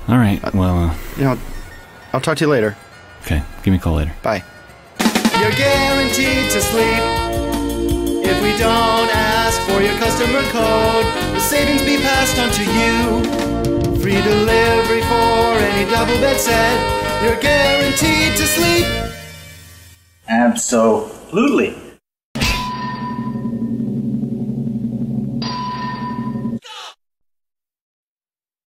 All right. Well, I'll talk to you later. okay. Give me a call later. Bye. You're guaranteed to sleep if we don't ask for your customer code. The savings be passed on to you. Free delivery for any double bed set. You're guaranteed to sleep. Absolutely.